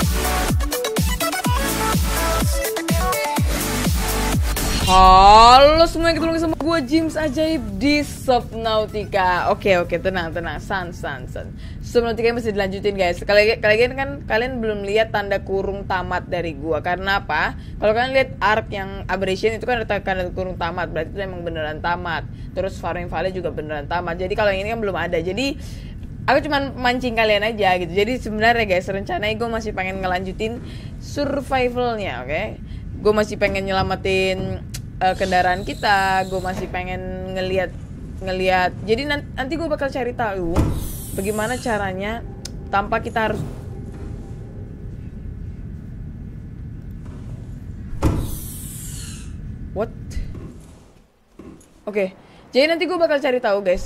Halo semua, ketemu lagi sama gue James Ajaib di Subnautica. Oke, tenang, san. Subnautica masih dilanjutin guys. Kalian belum lihat tanda kurung tamat dari gue. Karena apa? Kalau kalian lihat arc yang aberration itu kan ada tanda kurung tamat, berarti itu emang beneran tamat. Terus Faring Valley juga beneran tamat. Jadi kalau yang ini kan belum ada. Jadi aku cuma mancing kalian aja gitu. Jadi sebenarnya guys, rencananya gue masih pengen ngelanjutin survivalnya, oke? Gue masih pengen nyelamatin kendaraan kita, gue masih pengen ngelihat. Jadi nanti gue bakal cari tahu bagaimana caranya tanpa kita harus Oke. Jadi nanti gue bakal cari tahu guys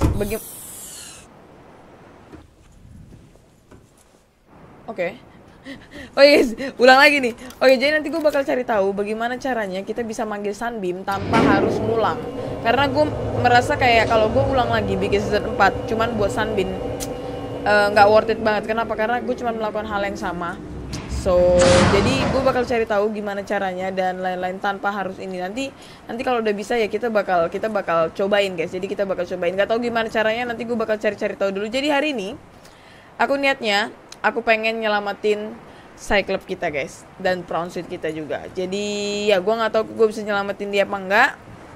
Oke. Oh yes, ulang lagi nih. Oke, jadi nanti gue bakal cari tahu bagaimana caranya kita bisa manggil Sunbeam tanpa harus ngulang. Karena gue merasa kayak kalau gue ulang lagi bikin season 4 cuman buat Sunbeam nggak worth it banget. Kenapa? Karena gue cuma melakukan hal yang sama. So, jadi gue bakal cari tahu gimana caranya dan lain-lain tanpa harus ini. Nanti kalau udah bisa ya kita bakal cobain guys. Jadi kita bakal cobain. Gak tahu gimana caranya, nanti gue bakal cari tahu dulu. Jadi hari ini aku niatnya aku pengen nyelamatin Cyclops kita guys, dan Prawn Suit kita juga. Jadi ya gue nggak tahu gue bisa nyelamatin dia apa enggak.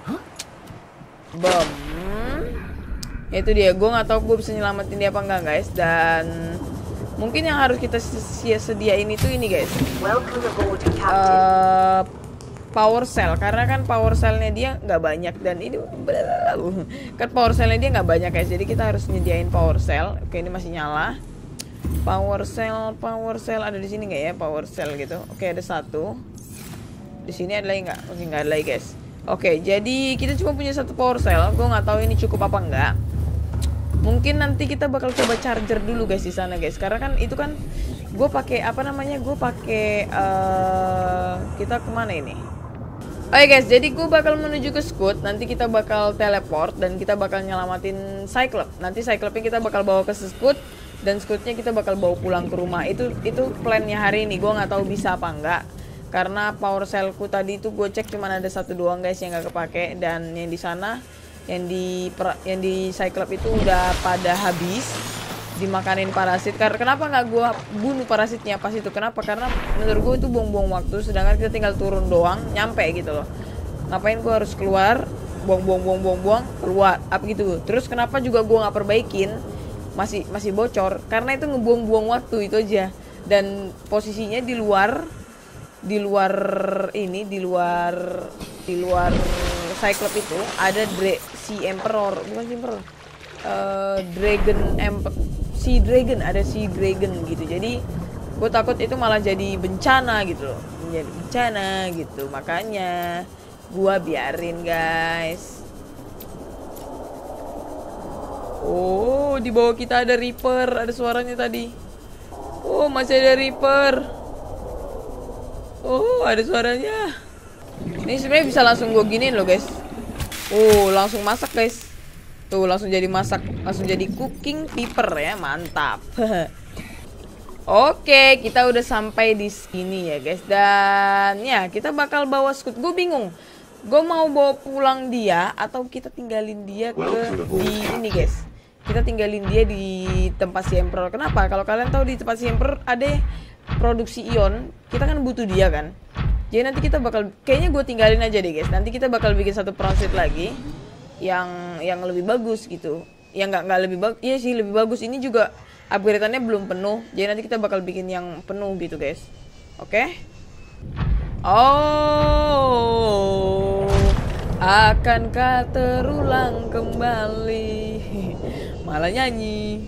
Bom. Itu dia, gue nggak tahu gue bisa nyelamatin dia apa enggak guys. Dan mungkin yang harus kita sediain itu ini guys, power cell. Karena kan power cellnya dia nggak banyak, dan ini kan power cellnya dia nggak banyak guys. Jadi kita harus nyediain power cell. Oke, ini masih nyala. Power cell ada di sini nggak ya, power cell gitu? Oke, ada satu. Di sini ada lagi nggak? Oke, nggak ada lagi guys. Oke, jadi kita cuma punya satu power cell. Gue nggak tahu ini cukup apa enggak. Mungkin nanti kita bakal coba charger dulu guys di sana guys. Karena kan itu kan gue pakai apa namanya? Gue pakai kita kemana ini? Oke guys, jadi gue bakal menuju ke Scout. Nanti kita bakal teleport dan kita bakal nyelamatin Cyclops. Nanti Cyclopsnya kita bakal bawa ke Scout. Dan Scoutnya kita bakal bawa pulang ke rumah. Itu plannya hari ini. Gue nggak tahu bisa apa enggak. Karena power cellku tadi itu gue cek cuma ada satu doang guys yang nggak kepake. Dan yang di sana, yang di Cyclops itu udah pada habis dimakanin parasit. Kenapa nggak gue bunuh parasitnya pas itu? Kenapa? Karena menurut gue itu buang-buang waktu. Sedangkan kita tinggal turun doang, nyampe gitu loh. Ngapain gue harus keluar, buang keluar apa gitu. Terus kenapa juga gue nggak perbaikin? Masih bocor karena itu ngebuang-buang waktu itu aja. Dan posisinya di luar Cyclops itu ada ada Sea Dragon gitu. Jadi gue takut itu malah jadi bencana gitu loh, menjadi bencana gitu. Makanya gue biarin guys. Oh, di bawah kita ada Reaper, ada suaranya tadi. Oh, masih ada Reaper. Oh, ada suaranya. Ini sebenarnya bisa langsung gue giniin loh guys. Oh, langsung masak guys. Tuh, langsung jadi masak, langsung jadi cooking pepper ya, mantap. Oke, kita udah sampai di sini ya guys. Dan ya, kita bakal bawa Scout. Gue bingung. Gue mau bawa pulang dia atau kita tinggalin dia di ini guys. Kita tinggalin dia di tempat si Emperor. Kenapa? Kalau kalian tahu di tempat si Emperor ada produksi ion, kita kan butuh dia kan. Jadi nanti kita bakal, kayaknya gue tinggalin aja deh guys. Nanti kita bakal bikin satu proses lagi yang lebih bagus gitu. Yang nggak lebih bagus, iya sih lebih bagus. Ini juga upgrade-annya belum penuh. Jadi nanti kita bakal bikin yang penuh gitu guys. Oke? Oh, akankah terulang kembali? Malah nyanyi.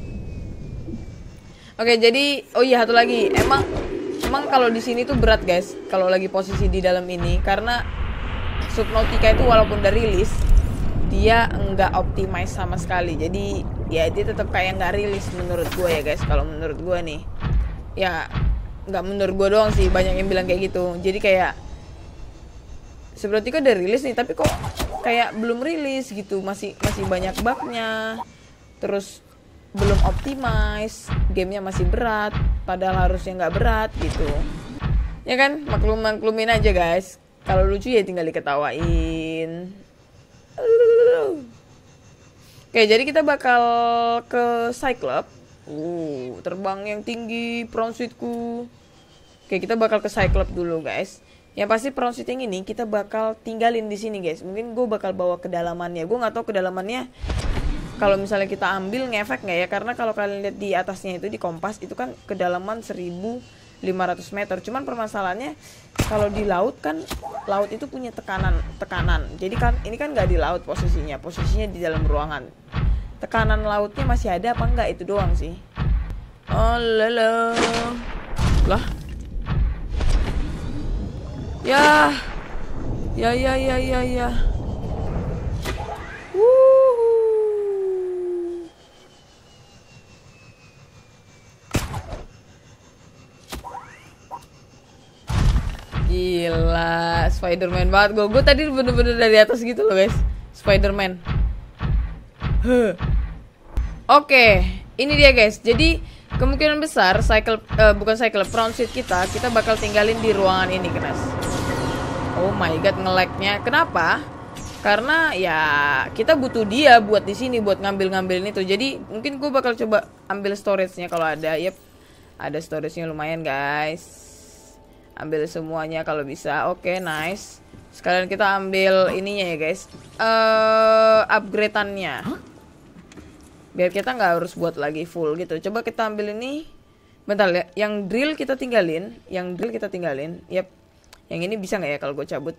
Oke, jadi oh iya satu lagi. Emang kalau di sini tuh berat guys kalau lagi posisi di dalam ini, karena Subnautica itu walaupun udah rilis dia nggak optimize sama sekali. Jadi ya dia tetap kayak nggak rilis menurut gue ya guys. Kalau menurut gue nih, ya nggak menurut gue doang sih, banyak yang bilang kayak gitu. Jadi kayak Subnautica udah rilis nih, tapi kok kayak belum rilis gitu, masih banyak bugnya. Terus belum optimize, gamenya masih berat, padahal harusnya nggak berat gitu. Ya kan, maklumin aja guys. Kalau lucu ya tinggal diketawain. Oke, jadi kita bakal ke Cyclops. Terbang yang tinggi, Prawn Suitku. Oke, kita bakal ke Cyclops dulu guys. Yang pasti Prawn Suit yang ini kita bakal tinggalin di sini guys. Mungkin gue bakal bawa kedalamannya. Gue nggak tahu kedalamannya. Kalau misalnya kita ambil ngefek nggak ya? Karena kalau kalian lihat di atasnya itu di kompas itu kan kedalaman 1.500 meter. Cuman permasalahannya kalau di laut kan, laut itu punya tekanan. Jadi kan ini kan nggak di laut posisinya di dalam ruangan. Tekanan lautnya masih ada apa enggak, itu doang sih. Oh lala. Lah. Ya. Gila, Spider-Man banget. Gue tadi bener-bener dari atas gitu loh guys. Spider-Man. Oke, ini dia guys. Jadi kemungkinan besar Prawn Suit kita bakal tinggalin di ruangan ini guys. Oh my god, nge-lag-nya. Kenapa? Karena ya kita butuh dia buat di sini buat ngambilin itu. Jadi mungkin gue bakal coba ambil storage-nya kalau ada. Yep, ada storage-nya lumayan guys. Ambil semuanya kalau bisa. Oke, nice. Sekalian kita ambil ininya ya guys. Upgrade-annya. Biar kita nggak harus buat lagi full gitu. Coba kita ambil ini. Bentar ya. Yang drill kita tinggalin. Yep. Yang ini bisa nggak ya kalau gue cabut?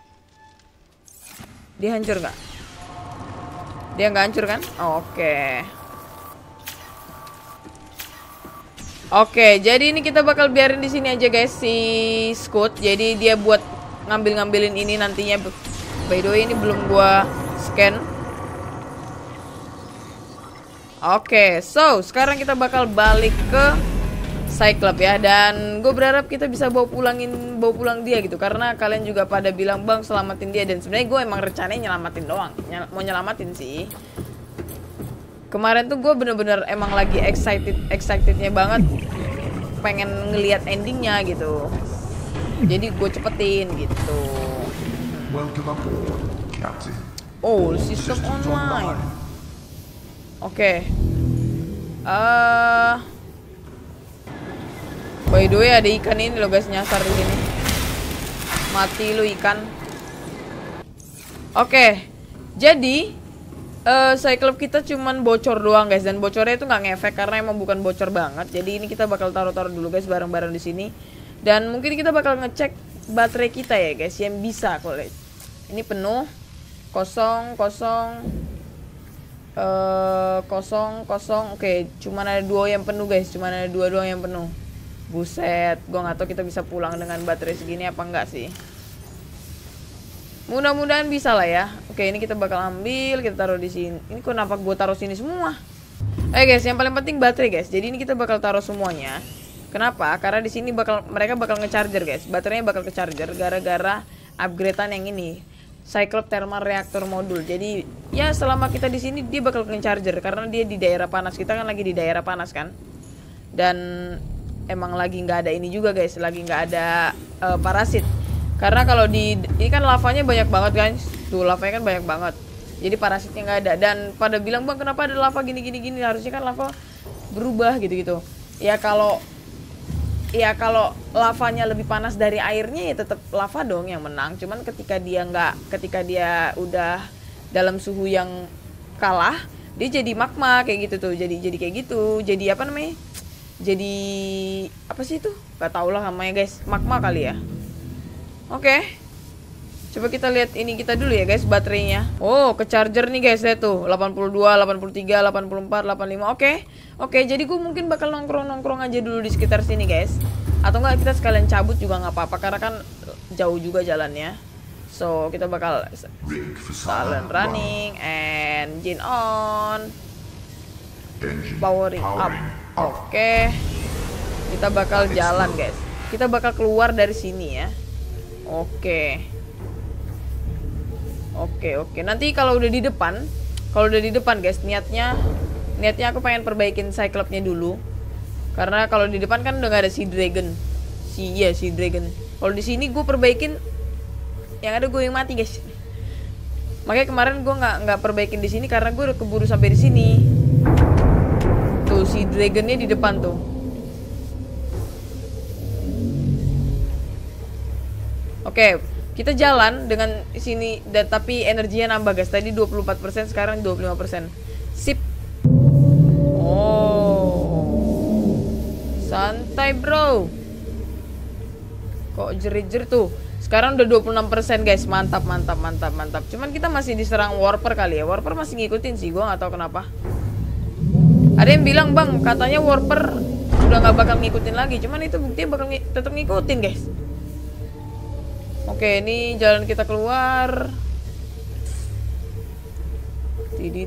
Dia hancur nggak? Dia nggak hancur kan? Oke. Oke, jadi ini kita bakal biarin di sini aja guys si Scoot. Jadi dia buat ngambilin ini nantinya. By the way ini belum gua scan. Oke, so sekarang kita bakal balik ke Cyclops ya. Dan gue berharap kita bisa bawa pulang dia gitu. Karena kalian juga pada bilang bang selamatin dia. Dan sebenarnya gue emang rencananya nyelamatin doang. Mau nyelamatin sih. Kemarin tuh gue bener-bener emang lagi excitednya banget, pengen ngelihat endingnya gitu. Jadi gue cepetin gitu. Oh, sistem online. Oke. By the way ada ikan ini loh guys, nyasar di sini. Mati lu ikan. Oke. Jadi Cyclops kita cuman bocor doang guys, dan bocornya itu nggak ngefek karena emang bukan bocor banget. Jadi ini kita bakal taruh dulu guys bareng-bareng di sini. Dan mungkin kita bakal ngecek baterai kita ya guys yang bisa kalau ini penuh, kosong. Oke, cuman ada 2 yang penuh guys, cuman ada 2 doang yang penuh. Buset, gua nggak tahu kita bisa pulang dengan baterai segini apa enggak sih. Mudah-mudahan bisa lah ya. Oke, ini kita bakal ambil, kita taruh di sini. Ini kenapa gue taruh sini semua? Guys, yang paling penting baterai guys. Jadi ini kita bakal taruh semuanya. Kenapa? Karena di sini mereka bakal ngecharger guys. Baterainya bakal ngecharger gara-gara upgradean yang ini. Cyclops Thermal Reactor Module. Jadi ya selama kita di sini dia bakal ngecharger karena dia di daerah panas. Kita kan lagi di daerah panas kan. Dan emang lagi nggak ada ini juga guys. Lagi nggak ada parasit. Karena kalau ini kan lavanya banyak banget guys. Tuh lavanya kan banyak banget. Jadi parasitnya nggak ada. Dan pada bilang bang kenapa ada lava gini. Harusnya kan lava berubah gitu. Ya kalau lavanya lebih panas dari airnya ya tetap lava dong yang menang. Cuman ketika dia udah dalam suhu yang kalah, dia jadi magma kayak gitu tuh. Jadi kayak gitu. Jadi apa namanya? Jadi apa sih itu? Gak tau lah namanya guys. Magma kali ya. Oke. Coba kita lihat ini kita dulu ya guys baterainya. Oh, ke charger nih guys, lihat tuh 82, 83, 84, 85. Oke, jadi gue mungkin bakal nongkrong aja dulu di sekitar sini guys. Atau enggak kita sekalian cabut juga nggak apa-apa karena kan jauh juga jalannya. So, kita bakal silent running, engine on, powering up. Oke. Kita bakal jalan guys. Kita bakal keluar dari sini ya. Oke. Nanti kalau udah di depan guys, niatnya Niatnya aku pengen perbaikin Cyclops-nya dulu. Karena kalau di depan kan udah gak ada si Dragon. Si Dragon. Kalau di sini gue perbaikin, yang ada gue yang mati guys. Makanya kemarin gue nggak perbaikin di sini karena gue udah keburu sampai di sini. Tuh si Dragonnya di depan tuh. Oke, kita jalan dengan sini tapi energinya nambah guys. Tadi 24%, sekarang 25%. Sip. Oh. Santai, bro. Kok jerit-jerit tuh. Sekarang udah 26% guys. Mantap. Cuman kita masih diserang Warper kali ya. Warper masih ngikutin sih, gua nggak tahu kenapa. Ada yang bilang, "Bang, katanya Warper udah nggak bakal ngikutin lagi." Cuman itu buktinya bakal tetap ngikutin, guys. Oke, ini jalan kita keluar. Tidit.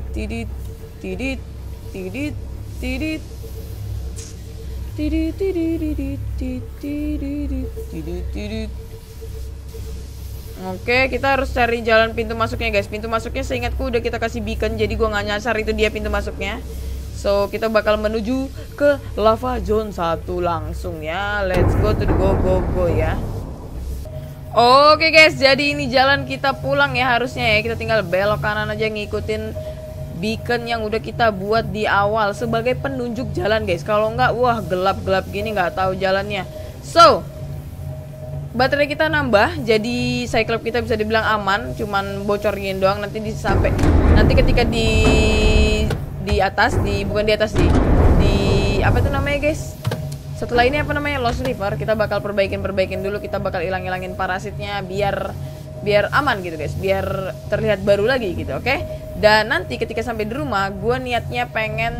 Oke, kita harus cari jalan pintu masuknya guys. Pintu masuknya seingatku udah kita kasih beacon, jadi gua nggak nyasar itu dia pintu masuknya. So, kita bakal menuju ke lava zone 1 langsung ya. Let's go to the go ya. Oke guys, jadi ini jalan kita pulang ya harusnya ya. Kita tinggal belok kanan aja ngikutin beacon yang udah kita buat di awal sebagai penunjuk jalan guys. Kalau enggak, wah gelap-gelap gini nggak tahu jalannya. So, baterai kita nambah, jadi Cyclops kita bisa dibilang aman. Cuman bocorin doang, nanti ketika di atas, bukan di atas di apa itu namanya guys? Setelah ini apa namanya, Lost River, kita bakal perbaikin dulu. Kita bakal hilangin parasitnya biar aman gitu guys, biar terlihat baru lagi gitu, oke? Dan nanti ketika sampai di rumah, gue niatnya pengen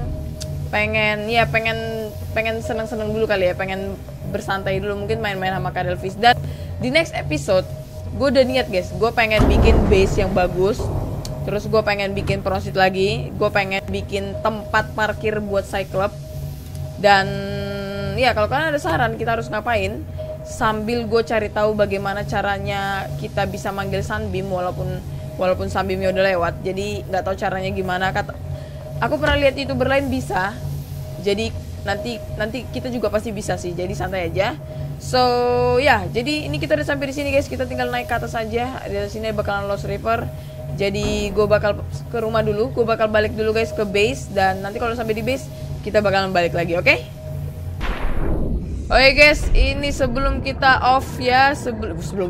seneng-seneng dulu kali ya, pengen bersantai dulu, mungkin main-main sama Cuddlefish. Dan di next episode, gue udah niat guys, gue pengen bikin base yang bagus. Terus gue pengen bikin prosit lagi, gue pengen bikin tempat parkir buat Cyclops. Dan ya kalau kalian ada saran kita harus ngapain, sambil gue cari tahu bagaimana caranya kita bisa manggil Sunbeam walaupun Sunbeamnya udah lewat. Jadi nggak tahu caranya gimana. Aku pernah lihat YouTuber lain bisa. Jadi nanti kita juga pasti bisa sih. Jadi santai aja. So ya, jadi ini kita udah sampai di sini guys. Kita tinggal naik ke atas aja. Di sini bakalan Lost River. Jadi gue bakal ke rumah dulu. Gue bakal balik dulu guys ke base. Dan nanti kalau sampai di base kita bakalan balik lagi, oke? Oke guys, ini sebelum kita off ya, sebelum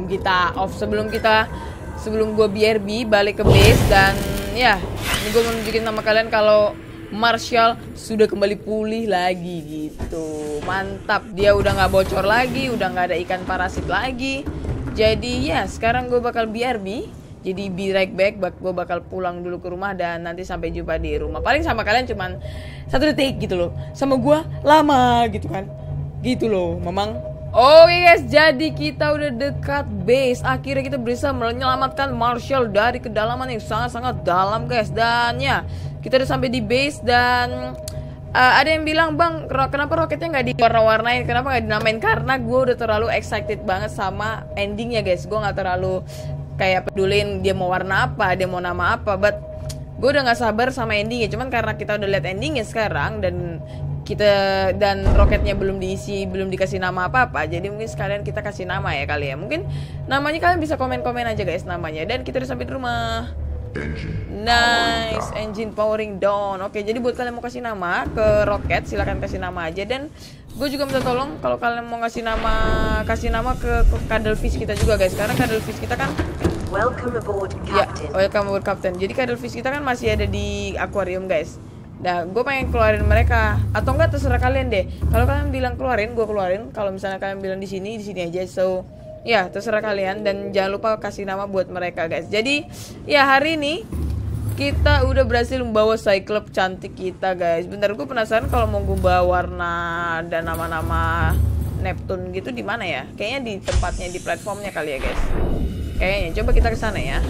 gue BRB balik ke base. Dan ya, ini gue mau nunjukin sama kalian kalau Marshall sudah kembali pulih lagi gitu. Mantap, dia udah nggak bocor lagi, udah nggak ada ikan parasit lagi. Jadi ya, sekarang gue bakal BRB. Jadi be right back, gue bakal pulang dulu ke rumah dan nanti sampai jumpa di rumah. Paling sama kalian cuman 1 detik gitu loh. Sama gue lama gitu kan. Gitu loh, memang. Oke guys, jadi kita udah dekat base. Akhirnya kita bisa menyelamatkan Marshall dari kedalaman yang sangat-sangat dalam guys. Dan ya, kita udah sampai di base dan ada yang bilang, "Bang, kenapa roketnya nggak diwarna-warnain? Kenapa nggak dinamain?" Karena gue udah terlalu excited banget sama endingnya guys. Gue nggak terlalu kayak pedulin dia mau warna apa, dia mau nama apa. But gue udah nggak sabar sama endingnya. Cuman karena kita udah lihat endingnya sekarang dan roketnya belum diisi, belum dikasih nama apa-apa, jadi mungkin sekalian kita kasih nama ya kali ya. Mungkin namanya kalian bisa komen-komen aja guys namanya. Dan kita udah sampai di rumah. Nice, engine powering down. Oke, jadi buat kalian mau kasih nama ke roket, silahkan kasih nama aja. Dan gue juga minta tolong kalau kalian mau kasih nama ke Cuddlefish kita juga guys. Karena Cuddlefish kita kan welcome aboard, Captain. Ya, welcome aboard, Captain. Jadi Cuddlefish kita kan masih ada di akuarium guys. Nah, gue pengen keluarin mereka atau enggak terserah kalian deh. Kalau kalian bilang keluarin, gue keluarin. Kalau misalnya kalian bilang di sini aja. So, ya terserah kalian dan jangan lupa kasih nama buat mereka guys. Jadi, ya hari ini kita udah berhasil membawa Cyclops cantik kita guys. Bentar, gue penasaran kalau mau gue bawa warna dan nama-nama Neptune gitu di mana ya? Kayaknya di tempatnya, di platformnya kali ya guys. Kayaknya coba kita ke sana ya.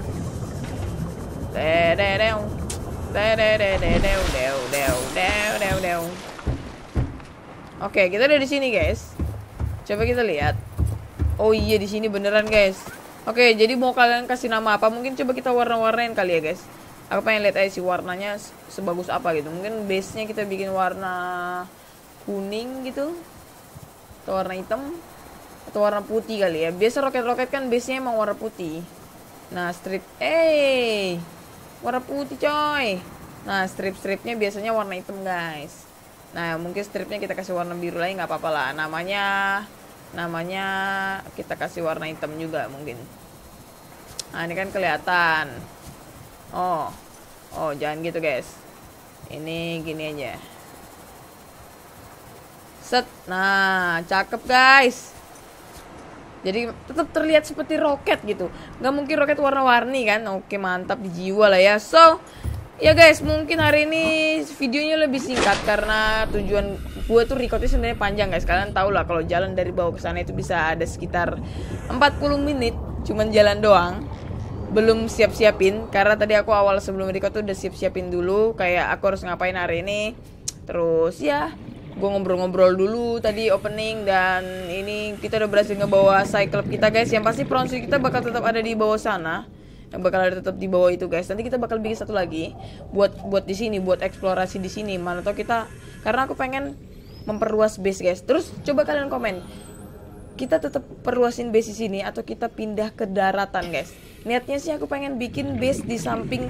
Oke, kita udah di sini guys. Coba kita lihat. Oh iya, di sini beneran guys. Oke, jadi mau kalian kasih nama apa? Mungkin coba kita warna-warnain kali ya guys. Aku pengen lihat aja sih warnanya sebagus apa gitu. Mungkin base-nya kita bikin warna kuning gitu, atau warna hitam, atau warna putih kali ya. Biasa roket-roket kan base-nya emang warna putih. Nah strip, warna putih coy. Nah strip-stripnya biasanya warna hitam guys. Nah mungkin stripnya kita kasih warna biru lagi nggak apa-apa lah. Namanya kita kasih warna hitam juga mungkin. Nah ini kan kelihatan. Oh jangan gitu guys. Ini gini aja. Set. Nah cakep guys. Jadi tetap terlihat seperti roket gitu. Gak mungkin roket warna-warni kan. Oke mantap, dijiwa lah ya. So ya guys, mungkin hari ini videonya lebih singkat karena tujuan gue tuh recordnya sebenarnya panjang guys. Kalian tau lah kalau jalan dari bawah ke sana itu bisa ada sekitar 40 menit cuman jalan doang. Belum siap-siapin karena tadi aku awal sebelum record tuh udah siap-siapin dulu kayak aku harus ngapain hari ini. Terus ya gue ngobrol-ngobrol dulu tadi opening, dan ini kita udah berhasil ngebawa Cyclops kita guys. Yang pasti Bronze kita bakal tetap ada di bawah sana, yang bakal ada tetap di bawah itu guys. Nanti kita bakal bikin satu lagi buat di sini, buat eksplorasi di sini. Mana tau kita, karena aku pengen memperluas base guys. Terus coba kalian komen, kita tetap perluasin base di sini atau kita pindah ke daratan guys. Niatnya sih aku pengen bikin base di samping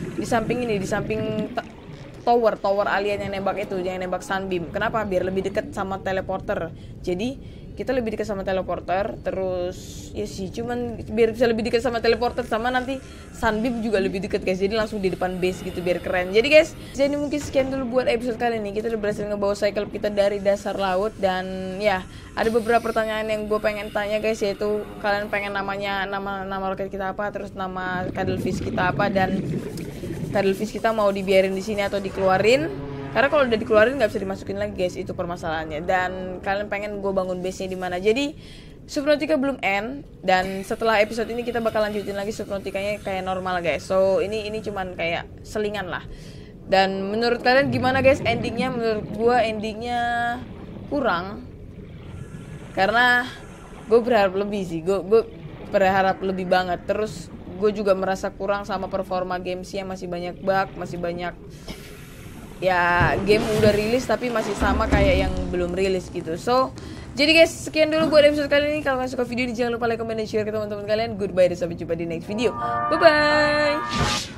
tower alien yang nembak itu, yang nembak Sunbeam. Kenapa? Biar lebih dekat sama teleporter. Jadi kita lebih dekat sama teleporter. Terus ya sih, cuman biar bisa lebih dekat sama teleporter, sama nanti Sunbeam juga lebih dekat guys. Jadi langsung di depan base gitu biar keren. Jadi guys, jadi mungkin sekian dulu buat episode kali ini. Kita udah berhasil ngebawa Cyclops kita dari dasar laut. Dan ya ada beberapa pertanyaan yang gue pengen tanya guys, yaitu kalian pengen nama roket kita apa, terus nama cuttlefish kita apa, dan cuttlefish kita mau dibiarin di sini atau dikeluarin. Karena kalau udah dikeluarin nggak bisa dimasukin lagi guys, itu permasalahannya. Dan kalian pengen gue bangun base-nya di mana. Jadi Subnautica belum end, dan setelah episode ini kita bakal lanjutin lagi Subnautica-nya kayak normal guys. So ini cuman kayak selingan lah. Dan menurut kalian gimana guys endingnya? Menurut gue endingnya kurang, karena gue berharap lebih sih. Gue berharap lebih banget. Terus gue juga merasa kurang sama performa gamesnya, masih banyak bug, masih banyak ya game udah rilis tapi masih sama kayak yang belum rilis gitu. So jadi guys, sekian dulu buat episode kali ini. Kalau kalian suka video ini jangan lupa like, comment, dan share ke teman-teman kalian. Goodbye dan sampai jumpa di next video. Bye bye.